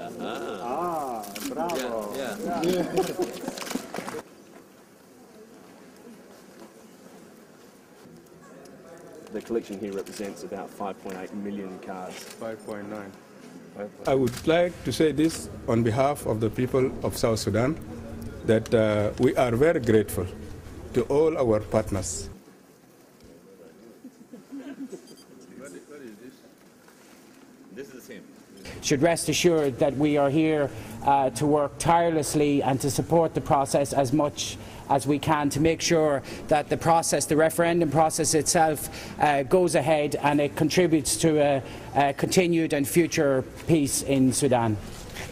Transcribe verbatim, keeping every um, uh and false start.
Yeah. Ah, ah bravo. Yeah. yeah. yeah. The collection here represents about five point eight million cards. five point nine. I would like to say this on behalf of the people of South Sudan, that uh, we are very grateful to all our partners. This is the same. Should rest assured that we are here uh, to work tirelessly and to support the process as much as we can to make sure that the process, the referendum process itself, uh, goes ahead and it contributes to a, a continued and future peace in Sudan.